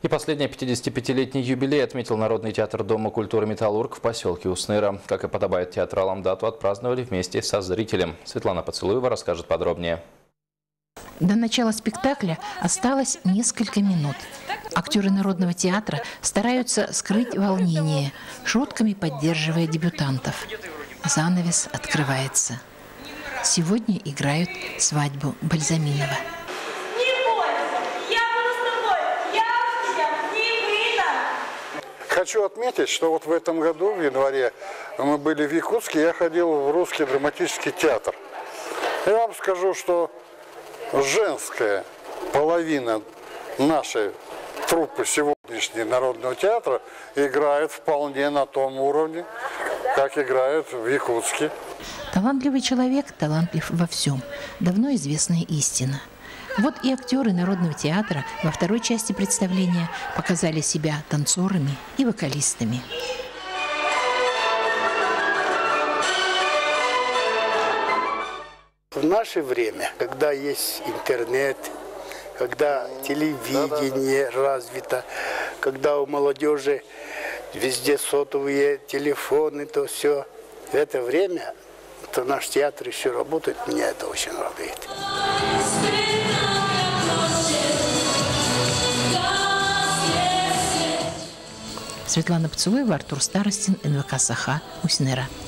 И последний 55-летний юбилей отметил Народный театр Дома культуры «Металлург» в поселке Усныра. Как и подобает театралам, дату отпраздновали вместе со зрителем. Светлана Поцелуева расскажет подробнее. До начала спектакля осталось несколько минут. Актеры Народного театра стараются скрыть волнение, шутками поддерживая дебютантов. Занавес открывается. Сегодня играют свадьбу Бальзаминова. Хочу отметить, что вот в этом году, в январе, мы были в Якутске, я ходил в Русский драматический театр. Я вам скажу, что женская половина нашей труппы сегодняшней Народного театра играет вполне на том уровне, как играют в Якутске. Талантливый человек талантлив во всем. Давно известная истина. Вот и актеры Народного театра во второй части представления показали себя танцорами и вокалистами. В наше время, когда есть интернет, когда телевидение развито, когда у молодежи везде сотовые телефоны, то все, в это время, то наш театр еще работает, меня это очень радует. Светлана Поцелуева, Артур Старостин, НВК «Саха», Усныра.